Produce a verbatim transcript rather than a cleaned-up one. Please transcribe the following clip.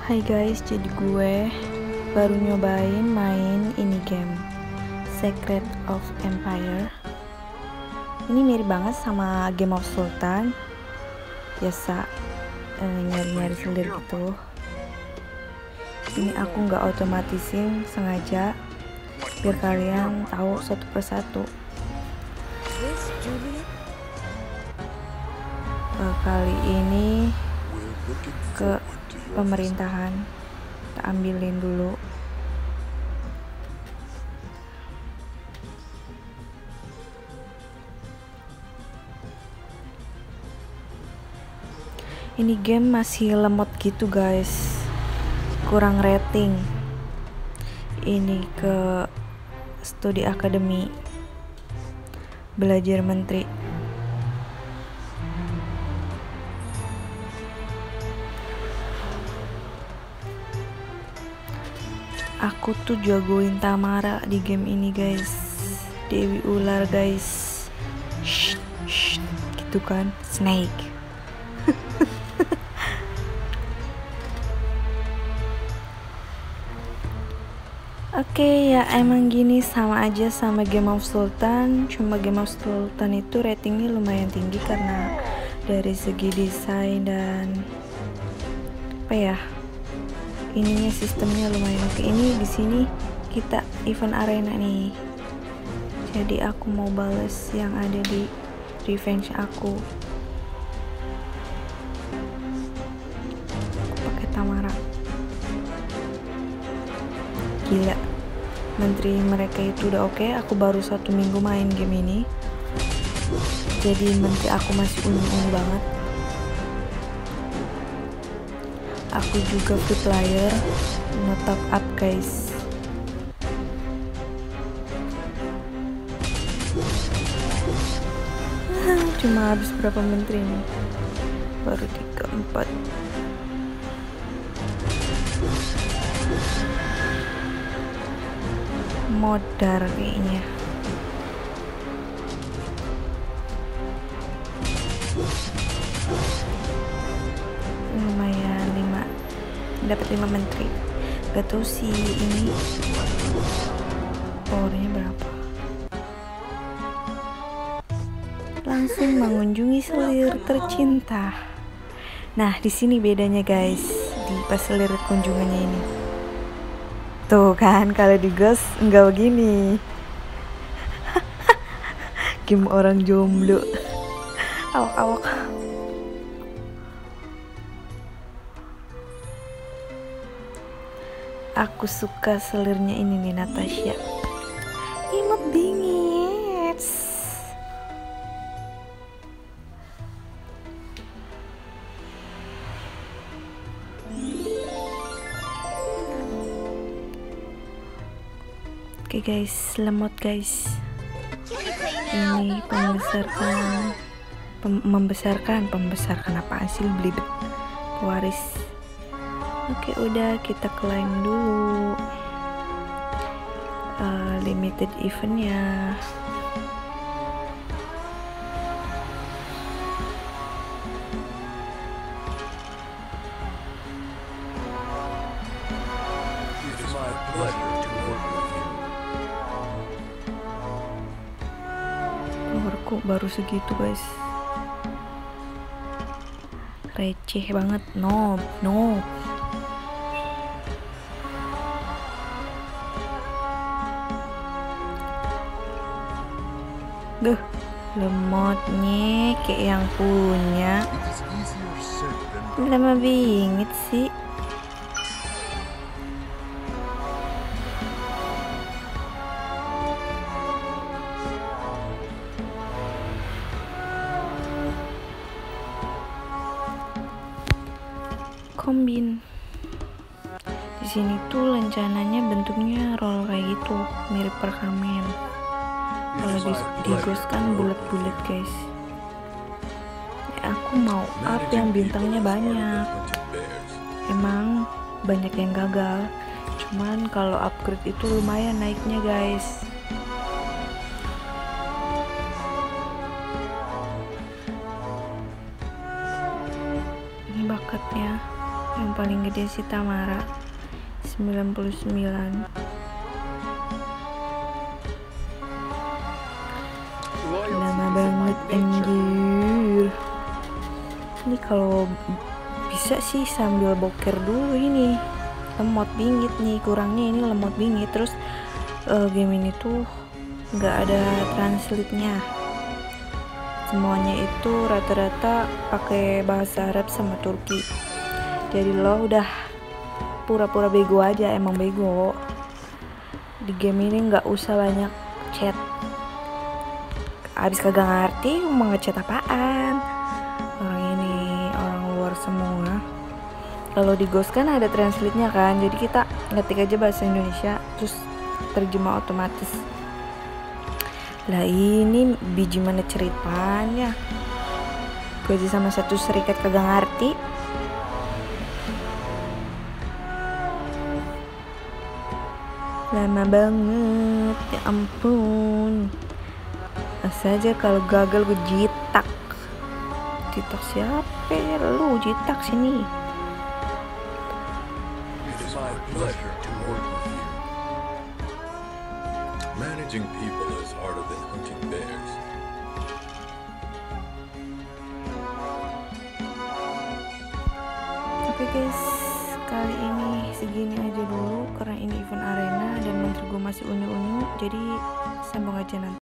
Hai guys, jadi gue baru nyobain main ini game Secret of Empire. Ini mirip banget sama Game of Sultan. Biasa eh, nyari-nyari selir gitu. Ini aku nggak otomatisin sengaja biar kalian tahu satu persatu. Eh, kali ini ke pemerintahan, kita ambilin dulu. Ini game masih lemot gitu guys, kurang rating. Ini ke studi akademi, belajar menteri. Aku tuh jagoin Tamara di game ini guys, Dewi Ular guys. Shh, shh, gitu kan, Snake. Oke okay, ya emang gini sama aja sama Game of Sultan. Cuma Game of Sultan itu ratingnya lumayan tinggi karena dari segi desain dan apa ya, ininya sistemnya lumayan oke. Ini di sini kita event arena nih, jadi aku mau bales yang ada di revenge aku. Aku pakai Tamara. Gila, menteri mereka itu udah oke. Aku baru satu minggu main game ini, jadi menteri aku masih unyu-unyu banget. Aku juga free player, no top up guys. Cuma habis berapa menteri nih? Baru tiga empat. Modar kayaknya. Lumayan lima, dapat lima menteri. Gak tau sih ini powernya berapa. Langsung mengunjungi selir tercinta. Nah, di sini bedanya guys, di pas selir kunjungannya ini. Tuh kan, kalau di Ghost enggak begini. Game orang jomblo. Awak-awak. Aku suka selirnya ini nih, Natasha. Imut bingit. Oke okay guys, lemot guys. Ini pembesarkan, pem membesarkan, pembesarkan apa hasil belibet pewaris. Oke, udah kita claim dulu uh, limited eventnya. Kok baru segitu guys, receh banget. No, no. Duh, lemotnya kayak yang punya. Lama bingit sih. Kombin. Di sini tuh rencananya bentuknya roll kayak gitu, mirip perkamen. Kalau di, di Ghost kan bulat-bulat guys. Ya, aku mau up yang bintangnya banyak. Emang banyak yang gagal, cuman kalau upgrade itu lumayan naiknya guys. Ini bakatnya Yang paling gede si Tamara sembilan puluh sembilan. Lama banget anjir. Ini kalau bisa sih sambil boker dulu ini. Lemot bingit nih, kurangnya ini lemot bingit. Terus uh, game ini tuh nggak ada translate-nya. Semuanya itu rata-rata pakai bahasa Arab sama Turki. Jadi lo udah pura-pura bego aja, emang bego. Di game ini nggak usah banyak chat. Abis kagak ngerti mau ngechat apaan. Orang ini orang luar semua. Kalau di Ghost kan ada translate-nya kan, jadi kita ngetik aja bahasa Indonesia terus terjemah otomatis. Lah ini biji mana ceritanya? Gue aja sama satu serikat kagak ngerti. Lama banget, ya ampun. Saja kalau gagal gue jitak. Jitak siapa? Lu jitak sini. Pleasure to work with you. Managing people is harder than hunting bears. Oke guys, kali ini segini aja dulu karena ini event arena dan menteri gue masih unyu-unyu, jadi sambung aja nanti.